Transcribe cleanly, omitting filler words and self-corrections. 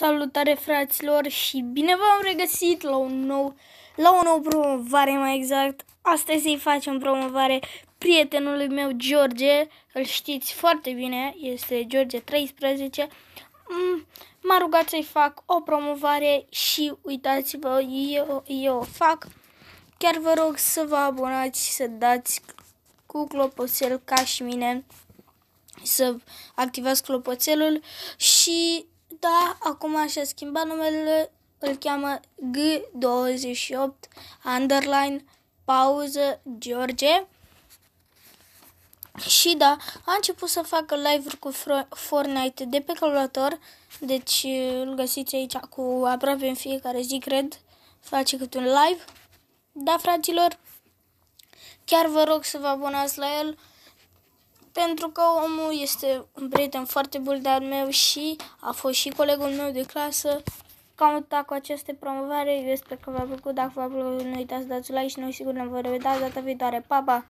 Salutare fraților și bine v-am regăsit la o nouă promovare, mai exact. Astăzi îi facem promovare prietenului meu George, îl știți foarte bine, este George 13. M-a rugat să-i fac o promovare și uitați-vă, eu o fac. Chiar vă rog să vă abonați și să dați cu clopoțel ca și mine, să activați clopoțelul și da, acum și-a schimbat numele, îl cheamă G28 underline pauză George. Și da, a început să facă live-uri cu Fortnite de pe calculator, deci îl găsiți aici cu aproape în fiecare zi, cred, face câte un live. Da, fraților, chiar vă rog să vă abonați la el, pentru că omul este un prieten foarte bun de-al meu și a fost și colegul meu de clasă. Cam atât cu aceste promovare. Eu sper că v-a plăcut. Dacă v-a plăcut, nu uitați să dați like și noi sigur ne vom revedea data viitoare. Pa, pa!